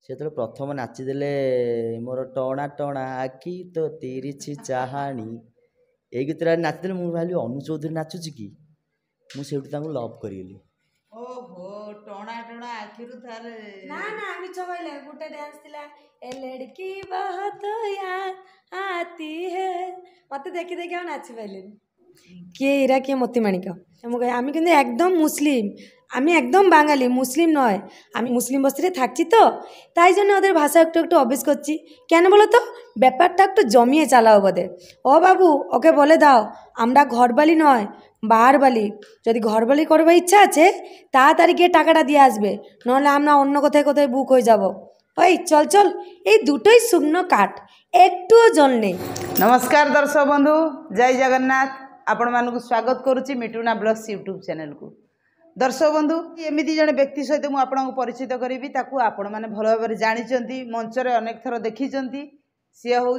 से तो प्रथम नाचिदेले मोर टणा टणा आखि तो तिरिछि चाहाणी ए गीतटा नाचिदेले मुझे भाई अनु चौधरी नाचुची कि मुझे लव करगली। ओहो टणा टणा आखिरु थारे ना ना मिछ कहले गुटे डांस थिला ए लड़की बहुत याद आती है मते देखि देखि आ नाचि पाइले के इरा के मोती माणिक आमी किंतु एकदम मुस्लिम आमी एकदम बांगाली मुस्लिम नय आमी मुस्लिम बस्ती থাকছি তো তাই জন্য ওদের ভাষা একটু একটু অভ্যাস করছি কেন বলো তো ব্যাপারটা একটু জমিয়ে চালাও বোধে ও বাবু ওকে বলে দাও আমরা ঘরবালি নয় বাহারবালি যদি ঘরবালি করবার ইচ্ছা আছে তাড়াতাড়ি গিয়ে টাকাটা দিয়ে আসবে নাহলে আমরা অন্য কোথায় কোথায় বুক হয়ে যাব ওই চল চল এই দুটোই শুকনো কাঠ একটুও জল নেই। नमस्कार दर्शक बंधु जय जगन्नाथ आपण मानक स्वागत करुच्ची मिटुना ब्लॉग्स यूट्यूब चैनल को। दर्शक बंधु एमती जड़े व्यक्ति सहित मुझे आपको परिचित करी आपण मैंने भल भाव जानी मंचर अनेक थर देखी सी हूँ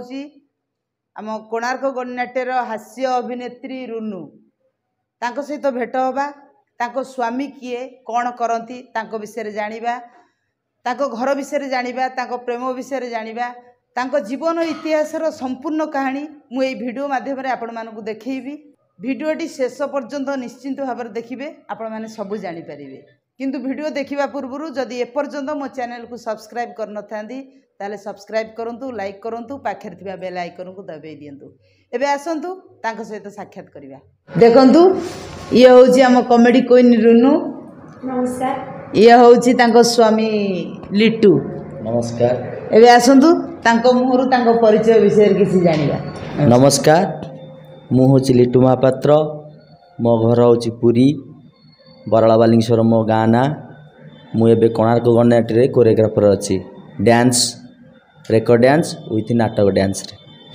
आम कोणार्क गणनाट्यर हास्य अभिनेत्री रुनु तांको सहित भेट हवा तांको स्वामी किए कौन करती विषय जानिबा तांको घर विषय जानिबा तांको प्रेम विषय जानिबा तांको जीवन इतिहासर संपूर्ण कहानी मु एई वीडियो माध्यम आपण मानकु देखैबी। भिडियोटी शेष पर्यंत निश्चिंत भाव देखिए आपण मैंने सबू जानीपारे किंतु वीडियो देखा पूर्व जदि एपर्यंत मो चैनल को सब्सक्राइब कर ताले सब्सक्राइब करूँ लाइक करूँ पाखे थिबा बेल आइकन को दबाई दिंतु। एबे आसंतु तांको सहित साक्षात करिबा। देखंतु ये होउची हम कॉमेडी क्वीन रुनु नमस्कार ये होउची तांको स्वामी लिट्टू नमस्कार। एबे आसंतु तांको मुहरु तांको परिचय विषय किसी जानिबा। नमस्कार मु हूँ लिट्टू महापात्र मो घर हूँ पुरी बराला बालिंगेश्वर मो गाँ ना मुझे कोणार्क गणनाट्य कोरियोग्राफर अच्छी डांस रेकर्ड डांस विथ नाटक डांस रे।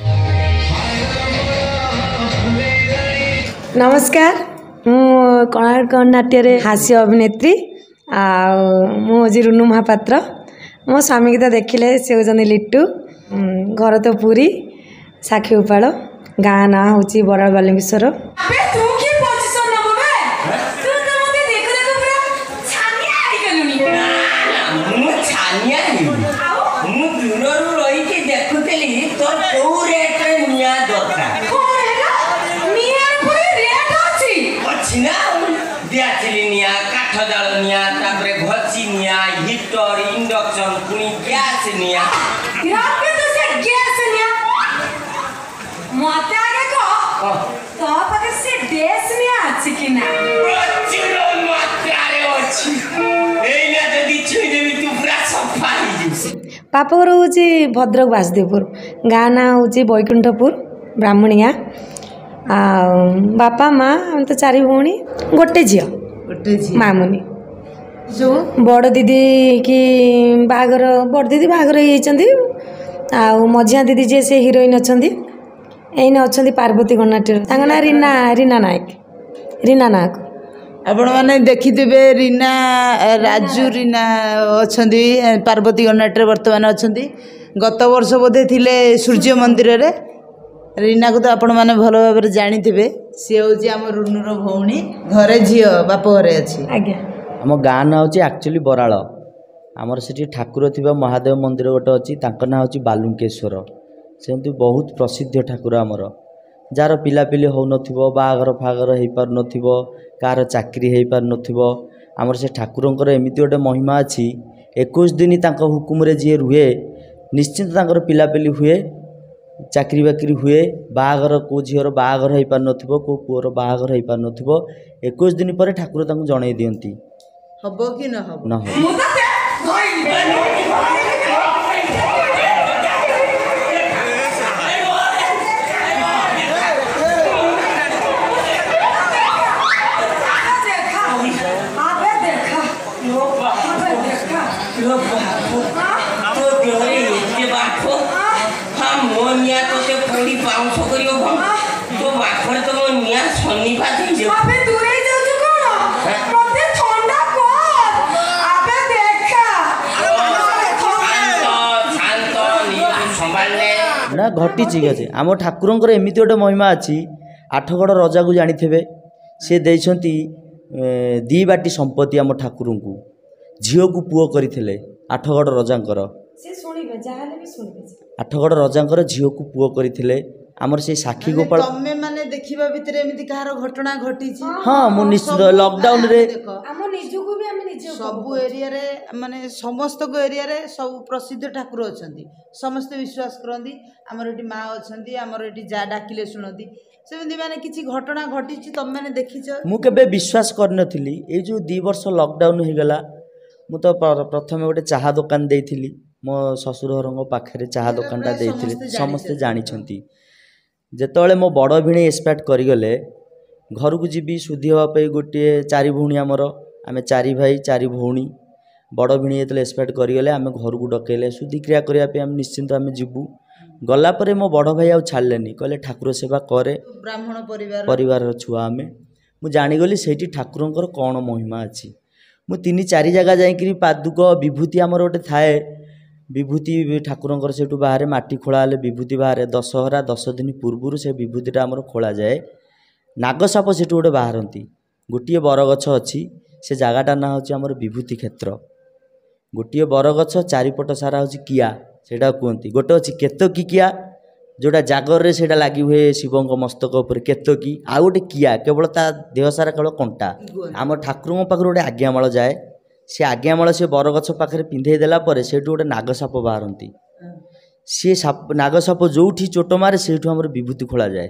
नमस्कार मु कोणार्क गणनाट्य हास्य अभिनेत्री मुझे रुनु महापात्र मो स्वामी की तो देखिले से होती लिट्टू घर तो पुरी साक्षी उपाड़ गाँ ना हूँ बराल बालिंगेश्वर। बापघर हूँ भद्रक बासुदेवपुर गाँ ना हूँ बैकुंठपुर ब्राह्मणिया बापा माँ हम तो चारि भौणी गोटे झी मामुनी जो बड़ दीदी की बागर बड़ दीदी बागर मझिया दीदी जी से हिरोइन अच्छा एने अच्छा पार्वती गणनाट्य ना रीना रीना नायक रीना नायक आपण मैंने देखिथे रीना राजू रीना अच्छा पार्वती गणनाट्य बर्तमान अच्छा गत वर्ष बोधे थिले सूर्य मंदिर रे रीना को तो आपण मैंने भल भाव जानी सी हूँ आम रुनुर भौणी घरे झी बाप घरे अच्छी आज्ञा आम गाँ ना हूँ एक्चुअली बराल आमर से ठाकुर थी महादेव मंदिर गोटे अच्छी ना हूँ बालुंकेश्वर से बहुत प्रसिद्ध ठाकुर आमर जार पिलापिली हो बाघर फागर हो पार न कार चाकरी हो पार नमर से ठाकुर एमती गोटे महिमा अच्छी 21 दिन हुकुम जी रुहे निश्चिंत पिलापिली हुए चाकरी बाकरी हुए बाघर को झीर बाघर हो पार न पुअर बाघर हो पार न 21 दिन पर ठाकुर जन दियंती हम कि न हम ना घटी अच्छे आम ठाकुर एमती गोटे महिमा अच्छी आठगड़ रजा को जानी थे सी देती दी बाटी संपत्ति आम ठाकुर को झील को पुओ करते आठगड़ रजांकर ସେ ଶୁଣିବେ ଯାହାହେଲେ ବି ଶୁଣିବେ ସେ। ଆଠଗଡ଼ ରଜାଙ୍କର ଝିଅକୁ ପୁଅ କରିଥିଲେ ଆମର ସେଇ ସାକ୍ଷୀ ମାନେ ଗୋପାଳ। ତମେ ମାନେ ଦେଖିବା ଭିତରେ ଏମିତି କାହାର ଘଟଣା ଘଟିଛି? ହଁ ମୁଁ ନିଶ୍ଚିତ ସବୁ ଲକଡାଉନରେ ଦେଖ ଆମ ନିଜକୁ ବି ଆମେ ନିଜେ ସବୁ ଏରିଆରେ ମାନେ ସମସ୍ତଙ୍କ ଏରିଆରେ ସବୁ ପ୍ରସିଦ୍ଧ ଠାକୁର ଅଛନ୍ତି, ସମସ୍ତେ ବିଶ୍ୱାସ କରନ୍ତି ଆମର ଏଠି ମା ଅଛନ୍ତି, ଆମର ଏଠି ଯା ଡାକିଲେ ଶୁଣନ୍ତି, ସେମିତି ମାନେ କିଛି ଘଟଣା ଘଟିଛି ତମେ ମାନେ ଦେଖିଛ? ମୁଁ କେବେ ବିଶ୍ୱାସ କରିନଥିଲି। ଏଇ ଯେଉଁ 2 ବର୍ଷ ଲକଡାଉନ ହେଇଗଲା ମୁଁ ତ ପ୍ରଥମେ ଗୋଟେ ଚାହା ଦୋକାନ ଦେଇଥିଲି ମୋ ଶ୍ୱଶୁର ଘରଙ୍କ ପାଖରେ ଚାହା ଏଇଟା ଦୋକାନଟା ପ୍ରାୟ ଦେଇଥିଲି, ସମସ୍ତେ ଜାଣିଛନ୍ତି। ଜାଣିଛନ୍ତି। ଯେତେବେଳେ ମୋ ବଡ଼ ଭିଣେଇ ଏକ୍ସପାର୍ଟ କରିଗଲେ ଘରକୁ ଯିବି ଶୁଦ୍ଧି ହେବା ପାଇଁ, ଗୋଟିଏ 4 ଭଉଣୀ ଆମର, ଆମେ 4 ଭାଇ 4 ଭଉଣୀ। ବଡ଼ ଭିଣେଇ ଯେତେବେଳେ ଏକ୍ସପାର୍ଟ କରିଗଲେ ଆମେ ଘରକୁ ଡକେଇଲେ ଶୁଦ୍ଧିକ୍ରିୟା କରିବା ପାଇଁ, ଆମେ ନିଶ୍ଚିନ୍ତ ଆମେ ଯିବୁ। ଗଲା ପରେ ମୋ ବଡ଼ ଭାଇ ଆଉ ଛାଡ଼ିଲେନି, କହିଲେ ଠାକୁର ସେବା କରେ, ବ୍ରାହ୍ମଣ ପରିବାରର ଛୁଆ ଆମେ। ମୁଁ ଜାଣିଗଲି ସେଇଠି ଠାକୁରଙ୍କର କ'ଣ ମହିମା ଅଛି। ମୁଁ 3-4 ଜାଗା ଯାଇକରି ପାଦୁକ ବିଭୂତି ଆମର ଗୋଟେ ଥାଏ, ବିଭୂତି ଠାକୁରଙ୍କର ସେଇଠୁ ବାହାରେ, ମାଟି ଖୋଳା ହେଲେ ବିଭୂତି ବାହାରେ। ଦଶହରା 10 ଦିନ ପୂର୍ବରୁ ସେ ବିଭୂତିଟା ଆମର ଖୋଳାଯାଏ। ନାଗସାପ ସେଠୁ ଗୋଟେ ବାହାରନ୍ତି। ଗୋଟିଏ ବରଗଛ ଅଛି, ସେ ଜାଗାଟା ନାଁ ହେଉଛି ଆମର ବିଭୂତି କ୍ଷେତ୍ର। ଗୋଟିଏ ବରଗଛ ଚାରିପଟ ସାରା ହେଉଛି କିଆ, ସେଇଟା କୁହନ୍ତି। ଗୋଟେ ଅଛି କେତକୀ କିଆ, ଯେଉଁଟା ଜାଗରରେ ସେଇଟା ଲାଗି ହୁଏ ଶିବଙ୍କ ମସ୍ତକ ଉପରେ, କେତକୀ। ଆଉ ଗୋଟେ କିଆ କେବଳ ତା ଦେହ ସାରା କେବଳ କଣ୍ଟା। ଆମ ଠାକୁରଙ୍କ ପାଖରୁ ଗୋଟେ ଆଜ୍ଞାମାଳ ଯାଏ, ସେ ଆଜ୍ଞାମାଳ ସେ ବରଗଛ ପାଖରେ ପିନ୍ଧେଇ ଦେଲା ପରେ ସେଇଠୁ ଗୋଟେ ନାଗସାପ ବାହାରନ୍ତି। ସେ ନାଗସାପ ଯେଉଁଠି ଚୋଟ ମାରେ ସେଇଠୁ ଆମର ବିଭୂତି ଖୋଳାଯାଏ।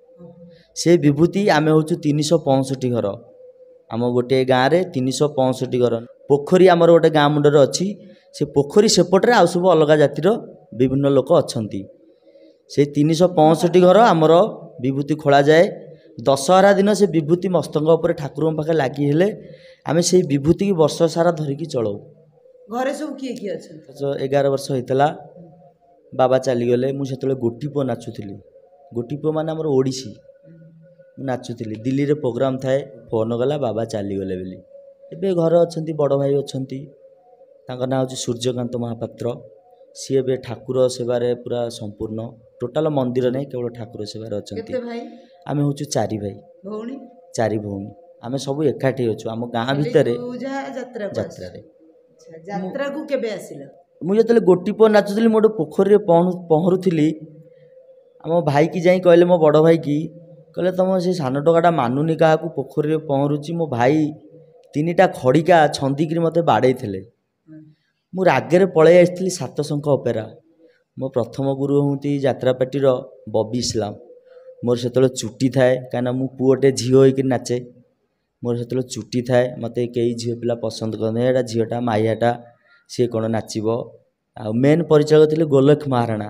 ସେ ବିଭୂତି ଆମେ ହେଉଛୁ 365 ଘର, ଆମ ଗୋଟିଏ ଗାଁରେ 365 ଘର। ପୋଖରୀ ଆମର ଗୋଟେ ଗାଁ ମୁଣ୍ଡରେ ଅଛି, ସେ ପୋଖରୀ ସେପଟରେ ଆଉ ସବୁ ଅଲଗା ଜାତିର ବିଭିନ୍ନ ଲୋକ ଅଛନ୍ତି। ସେଇ 365 ଘର ଆମର ବିଭୂତି ଖୋଳାଯାଏ। ଦଶହରା ଦିନ ସେ ବିଭୂତି ମସ୍ତକ ଉପରେ ଠାକୁରଙ୍କ ପାଖରେ ଲାଗି ହେଲେ ଆମେ ସେଇ ବିଭୂତିକି ବର୍ଷ ସାରା ଧରିକି ଚଳଉ। ଘରେ ସବୁ କିଏ କିଏ ଅଛନ୍ତି? 11 ବର୍ଷ ହେଇଥିଲା ବାବା ଚାଲିଗଲେ। ମୁଁ ସେତେବେଳେ ଗୋଟି ପୁଅ ନାଚୁଥିଲି। ଗୋଟି ପୁଅ ମାନେ ଆମର ଓଡ଼ିଶୀ। ମୁଁ ନାଚୁଥିଲି, ଦିଲ୍ଲୀରେ ପ୍ରୋଗ୍ରାମ ଥାଏ, ଫୋନ୍ ଗଲା ବାବା ଚାଲିଗଲେ ବୋଲି। ଏବେ ଘରେ ଅଛନ୍ତି, ବଡ଼ ଭାଇ ଅଛନ୍ତି, ତାଙ୍କ ନାଁ ହେଉଛି ସୂର୍ଯ୍ୟକାନ୍ତ ମହାପାତ୍ର। ସିଏ ଏବେ ଠାକୁର ସେବାରେ ପୁରା ସମ୍ପୂର୍ଣ୍ଣ, ଟୋଟାଲ ମନ୍ଦିର ନାହିଁ, କେବଳ ଠାକୁର ସେବାରେ ଅଛନ୍ତି। କେତେ ଭାଇ? ଆମେ ହେଉଛୁ 4 ଭାଇ, ଭଉଣୀ? 4 ଭଉଣୀ। ଆମେ ସବୁ ଏକାଠି ଅଛୁ ଆମ ଗାଁ ଭିତରେ ଯାତ୍ରାରେ। ଯାତ୍ରାକୁ କେବେ ଆସିଲ? ମୁଁ ଯେତେବେଳେ ଗୋଟି ପୁଅ ନାଚୁଥିଲି, ମୁଁ ଗୋଟେ ପୋଖରୀରେ ପହଁରୁଥିଲି। ଆମ ଭାଇକି ଯାଇ କହିଲେ, ମୋ ବଡ଼ ଭାଇକି କହିଲେ, ତମ ସେ ସାନ ଟୋକାଟା ମାନୁନି କାହାକୁ, ପୋଖରୀରେ ପହଁରୁଛି। ମୋ ଭାଇ 3ଟା ଖଡ଼ିକା ଛନ୍ଦିକିରି ମୋତେ ବାଡ଼େଇଥିଲେ। ମୁଁ ରାଗରେ ପଳେଇ ଆସିଥିଲି ସାତଶଙ୍ଖ ଅପେରା। ମୋ ପ୍ରଥମ ଗୁରୁ ହୁଅନ୍ତି ଯାତ୍ରାପାଟିର ବବି ଇସଲାମ। ମୋର ସେତେବେଳେ ଚୁଟି ଥାଏ, କାହିଁକିନା ମୁଁ ପୁଅଟେ ଝିଅ ହେଇକି ନାଚେ। ମୋର ସେତେବେଳେ ଚୁଟି ଥାଏ, ମୋତେ କେହି ଝିଅ ପିଲା ପସନ୍ଦ କରନ୍ତି, ଏଇଟା ଝିଅଟା ମାଇଆଟା, ସିଏ କ'ଣ ନାଚିବ। ଆଉ ମେନ୍ ପରିଚାଳକ ଥିଲେ ଗୋଲଖ ମହାରାଣା,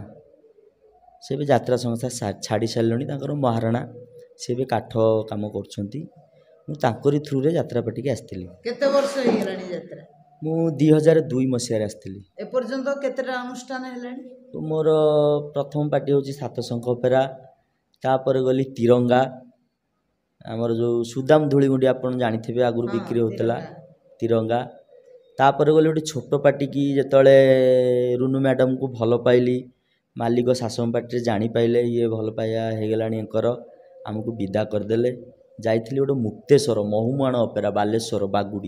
ସେ ବି ଯାତ୍ରା ସଂସ୍ଥା ଛାଡ଼ି ସାରିଲେଣି, ତାଙ୍କର ମହାରାଣା, ସେ ବି କାଠ କାମ କରୁଛନ୍ତି। ମୁଁ ତାଙ୍କରି ଥ୍ରୁରେ ଯାତ୍ରାପାଟିକି ଆସିଥିଲି। କେତେ ବର୍ଷ ହେଇଗଲାଣି ଯାତ୍ରା? ମୁଁ 2002 ମସିହାରେ ଆସିଥିଲି। ଏପର୍ଯ୍ୟନ୍ତ କେତେଟା ଅନୁଷ୍ଠାନ ହେଲାଣି? ମୋର ପ୍ରଥମ ପାର୍ଟି ହେଉଛି ସାତଶଙ୍ଖ ଅପେରା, ତାପରେ ଗଲି ତିରଙ୍ଗା, ଆମର ଯେଉଁ ସୁଦାମ ଧୂଳିଗୁଣ୍ଡି ଆପଣ ଜାଣିଥିବେ, ଆଗରୁ ବିକ୍ରି ହେଉଥିଲା ତିରଙ୍ଗା। ତାପରେ ଗଲି ଗୋଟେ ଛୋଟ ପାର୍ଟିକି, ଯେତେବେଳେ ରୁନୁ ମ୍ୟାଡ଼ାମକୁ ଭଲ ପାଇଲି, ମାଲିକ ଶାସନ ପାର୍ଟିରେ ଜାଣିପାଇଲେ ଇଏ ଭଲ ପାଇବା ହେଇଗଲାଣି ୟାଙ୍କର, ଆମକୁ ବିଦା କରିଦେଲେ। ଯାଇଥିଲି ଗୋଟେ ମୁକ୍ତେଶ୍ୱର ମହୁମାଣ ଅପେରା, ବାଲେଶ୍ୱର ବାଗୁଡ଼ି।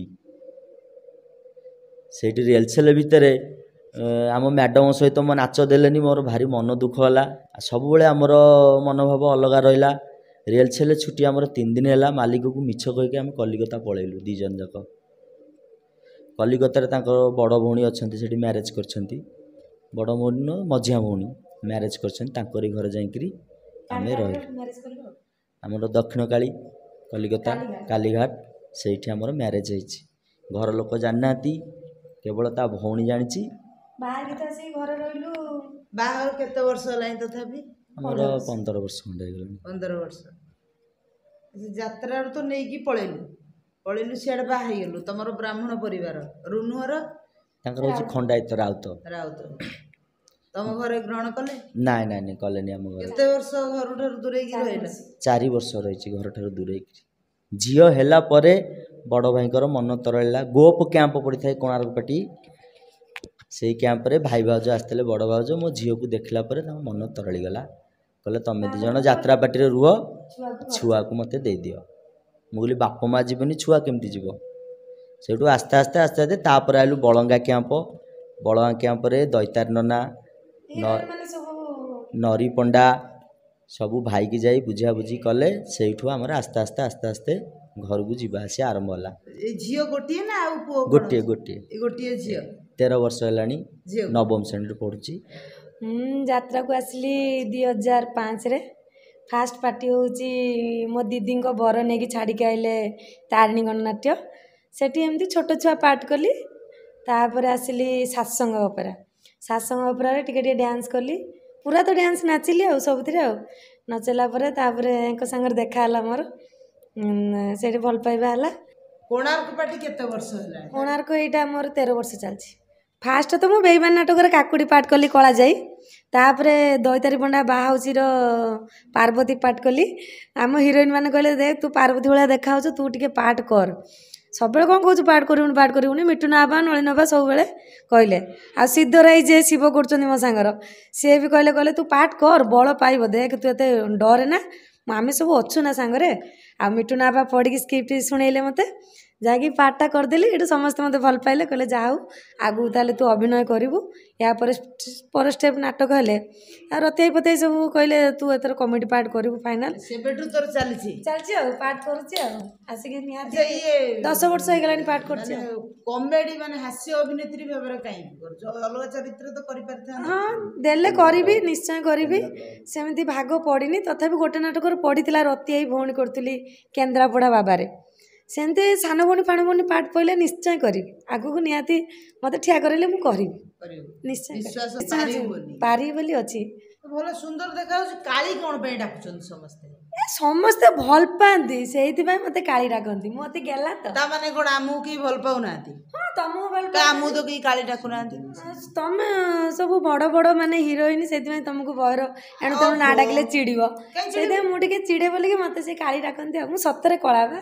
ସେଇଠି ରିଏଲସେଲ୍ ଭିତରେ ଆମ ମ୍ୟାଡ଼ାମ ସହିତ ମୋ ନାଚ ଦେଲେନି, ମୋର ଭାରି ମନ ଦୁଃଖ ହେଲା। ସବୁବେଳେ ଆମର ମନୋଭାବ ଅଲଗା ରହିଲା। ରିଏଲସେଲ୍ ଛୁଟି ଆମର 3 ଦିନ ହେଲା, ମାଲିକକୁ ମିଛ କହିକି ଆମେ କଲିକତା ପଳେଇଲୁ 2 ଜଣ ଯାକ। କଲିକତାରେ ତାଙ୍କର ବଡ଼ ଭଉଣୀ ଅଛନ୍ତି, ସେଠି ମ୍ୟାରେଜ୍ କରିଛନ୍ତି। ବଡ଼ ଭଉଣୀ ନୁହଁ, ମଝିଆ ଭଉଣୀ ମ୍ୟାରେଜ୍ କରିଛନ୍ତି, ତାଙ୍କରି ଘରେ ଯାଇକରି ଆମେ ରହିଲୁ। ଆମର ଦକ୍ଷିଣକାଳୀ କଲିକତା କାলীଘାଟ, ସେଇଠି ଆମର ମ୍ୟାରେଜ୍ ହେଇଛି। ଘର ଲୋକ ଜାଣିନାହାନ୍ତି, କେବଳ ତା ଭଉଣୀ ଜାଣିଛି। ବାହାଘର କେତେ ବର୍ଷ ହେଲାଣି ତଥାପି? ଆମର 15 ବର୍ଷ ଖଣ୍ଡେ ହେଇଗଲାଣି। 15 ବର୍ଷ। ଯାତ୍ରାରୁ ତ ନେଇକି ପଳେଇଲୁ ସିଆଡ଼େ ବାହା ହେଇଗଲୁ। ତମର ବ୍ରାହ୍ମଣ ପରିବାର, ରୁନୁହର ତାଙ୍କର ହେଉଛି ଖଣ୍ଡାୟତ ରାଉତ। ତମ ଘରେ ଗ୍ରହଣ କଲେ? ନାଇଁ କଲେନି ଆମ ଘରେ। କେତେ ବର୍ଷ ଘରଠାରୁ ଦୂରେଇକି ରହିଲ? 4 ବର୍ଷ ରହିଛି ଘରଠାରୁ ଦୂରେଇକି। ଝିଅ ହେଲା ପରେ ବଡ଼ ଭାଇଙ୍କର ମନ ତରଳିଲା। ଗୋପ କ୍ୟାମ୍ପ ପଡ଼ିଥାଏ କୋଣାର୍କ ପାଟି, ସେଇ କ୍ୟାମ୍ପରେ ଭାଇ ଭାଉଜ ଆସିଥିଲେ, ବଡ଼ ଭାଉଜ। ମୋ ଝିଅକୁ ଦେଖିଲା ପରେ ତାଙ୍କ ମନ ତରଳିଗଲା, କହିଲେ ତମେ 2 ଜଣ ଯାତ୍ରା ପାଟିରେ ରୁହ, ଛୁଆକୁ ମୋତେ ଦେଇଦିଅ। ମୁଁ କହିଲି ବାପ ମା' ଯିବେନି, ଛୁଆ କେମିତି ଯିବ? ସେଇଠୁ ଆସ୍ତେ ଆସ୍ତେ ତାପରେ ଆଇଲୁ ବଳଙ୍ଗା କ୍ୟାମ୍ପ, ବଳଗାଁ କ୍ୟାମ୍ପରେ ଦୈତାର ନନା ମାନେ ସବୁ ନରି ପଣ୍ଡା ସବୁ ଭାଇକି ଯାଇ ବୁଝାବୁଝି କଲେ। ସେଇଠୁ ଆମର ଆସ୍ତେ ଆସ୍ତେ ଆସ୍ତେ ଆସ୍ତେ ଘରକୁ ଯିବା ଆସିବା ଆରମ୍ଭ ହେଲା। ଏ ଝିଅ ଗୋଟିଏ ନା ଆଉ ପୁଅ? ଗୋଟିଏ ଗୋଟିଏ ଏ ଗୋଟିଏ ଝିଅ। 13 ବର୍ଷ ହେଲାଣି, ଝିଅ 9ମ ଶ୍ରେଣୀରେ ପଢ଼ୁଛି। ମୁଁ ଯାତ୍ରାକୁ ଆସିଲି 2005ରେ। ଫାଷ୍ଟ ପାର୍ଟି ହେଉଛି ମୋ ଦିଦିଙ୍କ ବର ନେଇକି ଛାଡ଼ିକି ଆଇଲେ ତାରିଣୀ ଗଣନାଟ୍ୟ। ସେଠି ଏମିତି ଛୋଟ ଛୁଆ ପାର୍ଟ କଲି। ତାପରେ ଆସିଲି ସାତ୍ସଙ୍ଗ ଅପେରା। ସାତ୍ସଙ୍ଗ ଅପେରାରେ ଟିକେ ଟିକେ ଡ୍ୟାନ୍ସ କଲି। ପୁରା ତ ଡ୍ୟାନ୍ସ ନାଚିଲି ଆଉ ସବୁଥିରେ ଆଉ। ନଚିଲା ପରେ ତାପରେ ଏଙ୍କ ସାଙ୍ଗରେ ଦେଖା ହେଲା ମୋର। ସେଇଠି ଭଲ ପାଇବା ହେଲା। କୋଣାର୍କ ପାର୍ଟି କେତେ ବର୍ଷ ହେଲାଣି? କୋଣାର୍କ ଏଇଟା ମୋର 13 ବର୍ଷ ଚାଲିଛି। ଫାଷ୍ଟ ତ ମୁଁ ବେଇମାନ ନାଟକରେ କାକୁଡ଼ି ପାର୍ଟ କଲି କଳାଯାଇ। ତାପରେ ଦୈତାରୀ ପଣ୍ଡା ବାହାଉଚିର ପାର୍ବତୀ ପାର୍ଟ କଲି। ଆମ ହିରୋଇନ୍ ମାନେ କହିଲେ ଦେ ତୁ ପାର୍ବତୀ ଭଳିଆ ଦେଖାହେଉଛୁ, ତୁ ଟିକେ ପାର୍ଟ କର। ସବୁବେଳେ କ'ଣ କହୁଛୁ ପାର୍ଟ କରିବୁନି। ମିଟୁନା ବାବା ନଳିନ ବାବା ସବୁବେଳେ କହିଲେ। ଆଉ ସିଦ୍ଧରାଇ ଯେ ଶିବ କରୁଛନ୍ତି ମୋ ସାଙ୍ଗର, ସିଏ ବି କହିଲେ ତୁ ପାର୍ଟ କର, ବଳ ପାଇବ, ଦେଖ ତୁ ଏତେ ଡରେ ନା, ଆମେ ସବୁ ଅଛୁ ନା ସାଙ୍ଗରେ। ଆଉ ମିଟୁନା ବାବା ପଢ଼ିକି ସ୍କ୍ରିପ୍ଟ ଶୁଣେଇଲେ ମୋତେ, ଯାଇକି ପାର୍ଟଟା କରିଦେଲି। ଏଠୁ ସମସ୍ତେ ମୋତେ ଭଲ ପାଇଲେ, କହିଲେ ଯାହା ହଉ ଆଗକୁ ତାହେଲେ ତୁ ଅଭିନୟ କରିବୁ। ୟା ପରେ ଷ୍ଟେପ୍ ନାଟକ ହେଲେ ଆଉ ରତିଆଇ ପତିଆଇ ସବୁ କହିଲେ ତୁ ଏଥର କମେଡ଼ି ପାର୍ଟ କରିବୁ ଫାଇନାଲ। ସେବେଠୁ ତୋର ଚାଲିଛି ଆଉ ପାର୍ଟ କରୁଛି ଆଉ ଆସିକି ନିହାତି ଇଏ 10 ବର୍ଷ ହେଇଗଲାଣି ପାର୍ଟ କରୁଛି। କମେଡି ମାନେ ହାସ୍ୟ ଅଭିନେତ୍ରୀ ଭାବରେ କାହିଁକି କରୁଛ? ଅଲଗା ଚରିତ୍ର ତ କରିପାରିଥାନ୍ତ। ହଁ ଦେଲେ କରିବି, ନିଶ୍ଚୟ କରିବି। ସେମିତି ଭାଗ ପଡ଼ିନି, ତଥାପି ଗୋଟେ ନାଟକରେ ପଡ଼ିଥିଲା ରତିଆଇ ଭଉଣୀ କରୁଥିଲି କେନ୍ଦ୍ରାପଡ଼ା ବାବାରେ। ସେମିତି ସାନ ଭଉଣୀ ଫାଣ ଭଉଣୀ ପାର୍ଟ ପଇଲେ ନିଶ୍ଚୟ କରିବି। ଆଗକୁ ନିହାତି ମୋତେ ଠିଆ କରେଇଲେ ମୁଁ କରିବି ନିଶ୍ଚୟ। ପାରିବି ବୋଲି ଅଛି। ଭଲ ସୁନ୍ଦର ଦେଖାଯାଉଛି। କାଳି କ'ଣ ପାଇଁ ଡାକୁଛନ୍ତି ସମସ୍ତେ? ସମସ୍ତେ ଭଲ ପାଆନ୍ତି, ସେଇଥିପାଇଁ ମୋତେ କାଳି ଡାକନ୍ତି। ମୁଁ ଅତି ଗେଲା ତ। ତା ମାନେ କ'ଣ ଆମକୁ କେହି ଭଲ ପାଉନାହାନ୍ତି? ହଁ ତମକୁ ଭଲ ଆମକୁ ତ କେହି କାଳି ଡାକୁନାହାନ୍ତି। ତମେ ସବୁ ବଡ଼ ବଡ଼ ମାନେ ହିରୋଇନ, ସେଇଥିପାଇଁ ତମକୁ ଭୟର ଏଣୁ ତେଣୁ ନା ଡାକିଲେ ଚିଡ଼ିବ। ସେଇଥିପାଇଁ ମୁଁ ଟିକେ ଚିଡ଼େ ବୋଲିକି ମୋତେ ସେ କାଳି ଡାକନ୍ତି ଆଉ। ମୁଁ ସତରେ କଳା ବା।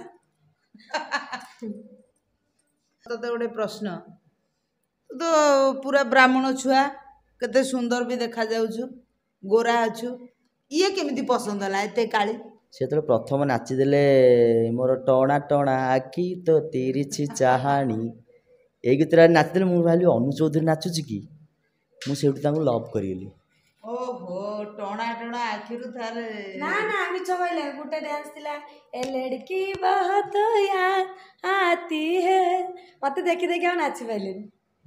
ତତେ ଗୋଟେ ପ୍ରଶ୍ନ, ତୁ ତ ପୁରା ବ୍ରାହ୍ମଣ ଛୁଆ, କେତେ ସୁନ୍ଦର ବି ଦେଖାଯାଉଛୁ, ଗୋରା ଅଛୁ, ଇଏ କେମିତି ପସନ୍ଦ ହେଲା ଏତେ କାଳି? ସେତେବେଳେ ପ୍ରଥମ ନାଚିଦେଲେ ମୋର ଟଣା ଟଣା ଆଖି ତ ତିରିଛି ଚାହାଣୀ, ଏଇ ଗୀତଟା ନାଚିଦେଲେ ମୁଁ ଭାବିଲି ଅନୁ ଚୌଧୁରୀ ନାଚୁଛି କି, ମୁଁ ସେଇଠୁ ତାଙ୍କୁ ଲଭ୍ କରିଗଲି। ଓହୋ, ଟଣା ଟଣା ଆଖିରୁ ତାହେଲେ। ନା ମିଛ କହିଲେ। ଗୋଟେ ଡ୍ୟାନ୍ସ ଥିଲା ଏ ଲड़की ବହୁତ याद आती है, ମତେ ଦେଖି ଦେଖି ଆଉ ନାଚି ପାଇଲେନି।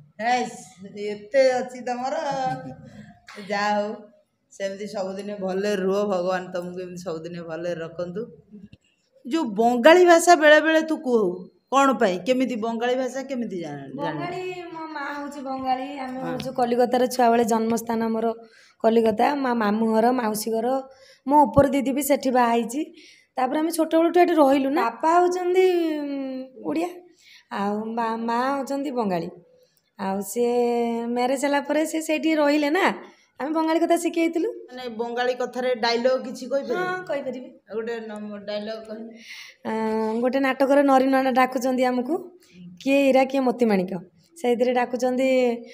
ଏତେ ଅଛି ତମର। ଯାହା ହଉ, ସେମିତି ସବୁଦିନେ ଭଲରେ ରୁହ, ଭଗବାନ ତମକୁ ଏମିତି ସବୁଦିନେ ଭଲରେ ରଖନ୍ତୁ। ଯୋଉ ବଙ୍ଗାଳୀ ଭାଷା ବେଳେ ବେଳେ ତୁ କୁହ, କ'ଣ ପାଇଁ, କେମିତି ବଙ୍ଗାଳୀ ଭାଷା କେମିତି ବଙ୍ଗାଳୀ? ମୋ ମା ହେଉଛି ବଙ୍ଗାଳୀ। ଆମେ ହେଉଛୁ କଲିକତାର ଛୁଆବେଳେ ଜନ୍ମସ୍ଥାନ ଆମର କଲିକତା। ମୋ ମାମୁଁ ଘର, ମାଉସୀ ଘର, ମୋ ଉପର ଦିଦି ବି ସେଠି ବାହା ହେଇଛି। ତାପରେ ଆମେ ଛୋଟବେଳଠୁ ଏଠି ରହିଲୁ ନା। ବାପା ହେଉଛନ୍ତି ଓଡ଼ିଆ ଆଉ ମା ହେଉଛନ୍ତି ବଙ୍ଗାଳୀ। ଆଉ ସିଏ ମ୍ୟାରେଜ୍ ହେଲା ପରେ ସେ ସେଇଠି ରହିଲେ ନା, ଆମେ ବଙ୍ଗାଳୀ କଥା ଶିଖେଇଥିଲୁ। ମାନେ ବଙ୍ଗାଳୀ କଥାରେ ଡାଇଲଗ କିଛି କହିପାରିବେ? ହଁ କହିପାରିବି। ଗୋଟେ ଡାଇଲଗ କହିଲେ। ଗୋଟେ ନାଟକରେ ନରି ନନା ଡାକୁଛନ୍ତି ଆମକୁ, କିଏ ଇରା କିଏ ମୋତିମାଣିକ। ସେଇଥିରେ ଡାକୁଛନ୍ତି,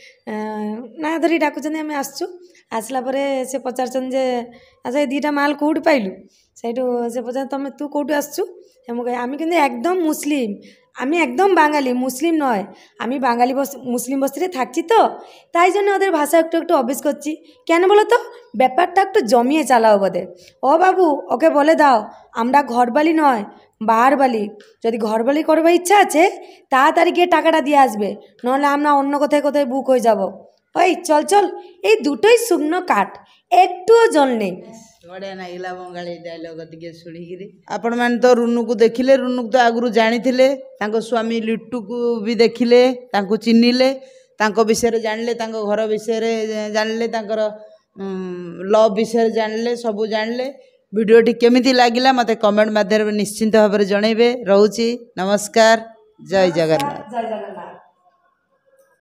ନା ଧରି ଡାକୁଛନ୍ତି, ଆମେ ଆସୁଛୁ। ଆସିଲା ପରେ ସେ ପଚାରୁଛନ୍ତି ଯେ ଆଚ୍ଛା ଏ ଦୁଇଟା ମାଲ କେଉଁଠି ପାଇଲୁ? ସେଇଠୁ ସେ ପଚାରୁଛନ୍ତି ତୁ କେଉଁଠୁ আসছু? আমি কই আমি কিন্তু একদম মুসলিম, আমি একদম বাঙালি, মুসলিম নয়। আমি বাঙালি মুসলিম বস্তিতে থাকছি তো, তাই জন্য ওদের ভাষা একটু একটু অভ্যেস করছি। কেন বলো তো? ব্যাপারটা একটু জমিয়ে চালাও বোধে। ও বাবু ওকে বলে দাও আমরা ঘরবালি নয় বাহারবালি, যদি ঘরবালি করবার ইচ্ছা আছে তাড়াতাড়ি গিয়ে টাকাটা দিয়ে আসবে, নাহলে আমরা অন্য কোথায় কোথায় বুক হয়ে যাব। ওই চল চল, এই দুটোই শুকনো কাঠ, একটুও জল নেই। ବଢ଼ିଆ ଲାଗିଲା ବଙ୍ଗାଳୀ ଡାଇଲଗ ଟିକେ ଶୁଣିକିରି। ଆପଣମାନେ ତ ରୁନୁକୁ ଦେଖିଲେ, ରୁନୁକୁ ତ ଆଗରୁ ଜାଣିଥିଲେ, ତାଙ୍କ ସ୍ୱାମୀ ଲିଟୁକୁ ବି ଦେଖିଲେ, ତାଙ୍କୁ ଚିହ୍ନିଲେ, ତାଙ୍କ ବିଷୟରେ ଜାଣିଲେ, ତାଙ୍କ ଘର ବିଷୟରେ ଜାଣିଲେ, ତାଙ୍କର ଲଭ୍ ବିଷୟରେ ଜାଣିଲେ, ସବୁ ଜାଣିଲେ। ଭିଡ଼ିଓଟି କେମିତି ଲାଗିଲା ମୋତେ କମେଣ୍ଟ ମାଧ୍ୟମରେ ନିଶ୍ଚିନ୍ତ ଭାବରେ ଜଣାଇବେ। ରହୁଛି, ନମସ୍କାର, ଜୟ ଜଗନ୍ନାଥ। ଜୟ ଜଗନ୍ନାଥ।